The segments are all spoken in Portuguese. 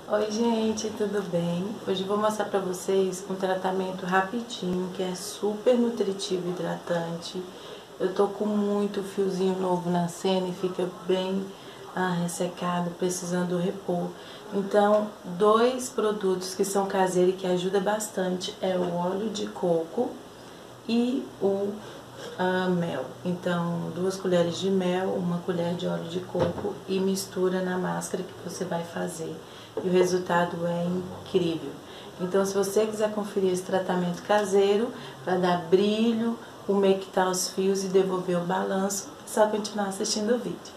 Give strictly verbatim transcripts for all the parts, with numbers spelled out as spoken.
Oi gente, tudo bem? Hoje eu vou mostrar pra vocês um tratamento rapidinho que é super nutritivo e hidratante. Eu tô com muito fiozinho novo nascendo e fica bem ah, ressecado, precisando repor. Então, dois produtos que são caseiros e que ajudam bastante é o óleo de coco e o ah, mel. Então, duas colheres de mel, uma colher de óleo de coco e mistura na máscara que você vai fazer. E o resultado é incrível. Então, se você quiser conferir esse tratamento caseiro para dar brilho, umectar os fios e devolver o balanço, é só continuar assistindo o vídeo.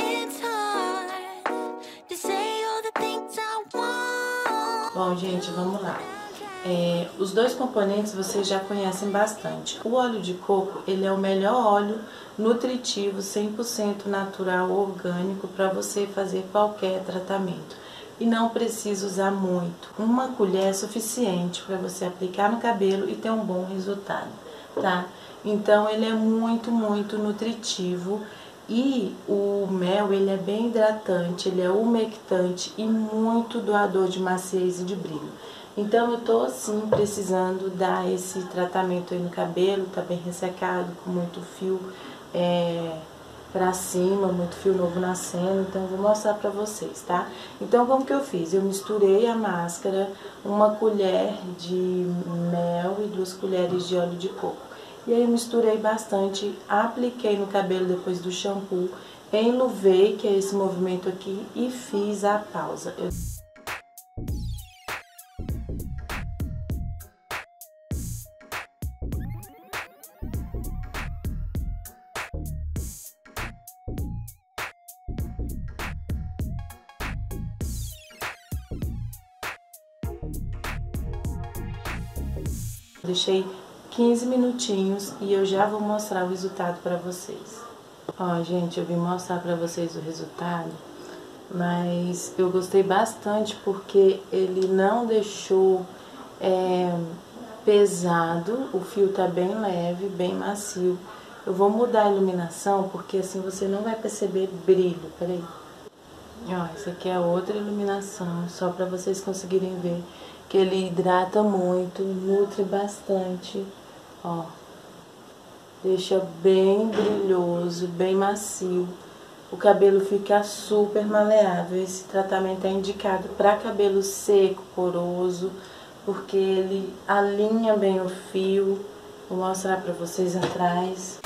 Bom, gente, vamos lá. É, os dois componentes vocês já conhecem bastante. O óleo de coco, ele é o melhor óleo nutritivo, cem por cento natural, orgânico, para você fazer qualquer tratamento. E não precisa usar muito. Uma colher é suficiente para você aplicar no cabelo e ter um bom resultado, tá? Então, ele é muito, muito nutritivo. E o mel, ele é bem hidratante, ele é umectante e muito doador de maciez e de brilho. Então eu tô assim precisando dar esse tratamento aí no cabelo, tá bem ressecado, com muito fio é, pra cima, muito fio novo nascendo, então eu vou mostrar pra vocês, tá? Então como que eu fiz? Eu misturei a máscara, uma colher de mel e duas colheres de óleo de coco. E aí eu misturei bastante, apliquei no cabelo depois do shampoo, enluvei, que é esse movimento aqui, e fiz a pausa. Eu... Deixei quinze minutinhos e eu já vou mostrar o resultado pra vocês. Ó, gente, eu vim mostrar pra vocês o resultado, mas eu gostei bastante porque ele não deixou é, pesado, o fio tá bem leve, bem macio. Eu vou mudar a iluminação porque assim você não vai perceber brilho, peraí. Ó, essa aqui é outra iluminação, só pra vocês conseguirem ver que ele hidrata muito, nutre bastante, ó. Deixa bem brilhoso, bem macio. O cabelo fica super maleável. Esse tratamento é indicado para cabelo seco, poroso, porque ele alinha bem o fio. Vou mostrar para vocês atrás.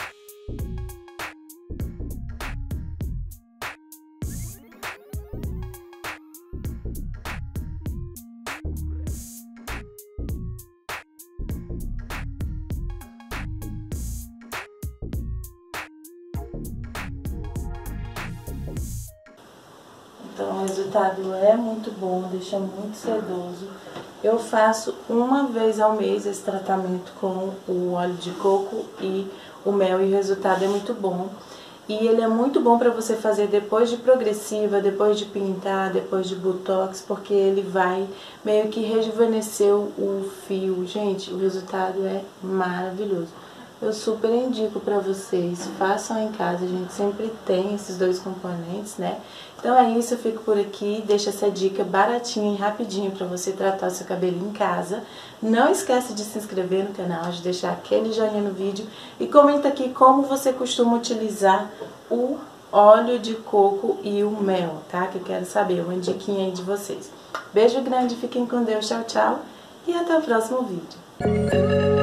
Então o resultado é muito bom, deixa muito sedoso. Eu faço uma vez ao mês esse tratamento com o óleo de coco e o mel e o resultado é muito bom. E ele é muito bom para você fazer depois de progressiva, depois de pintar, depois de botox, porque ele vai meio que rejuvenescer o fio. Gente, o resultado é maravilhoso. Eu super indico para vocês, façam em casa, a gente sempre tem esses dois componentes, né? Então é isso, eu fico por aqui, deixo essa dica baratinha e rapidinho para você tratar o seu cabelo em casa. Não esquece de se inscrever no canal, de deixar aquele joinha no vídeo e comenta aqui como você costuma utilizar o óleo de coco e o mel, tá? Que eu quero saber, uma diquinha aí de vocês. Beijo grande, fiquem com Deus, tchau, tchau e até o próximo vídeo.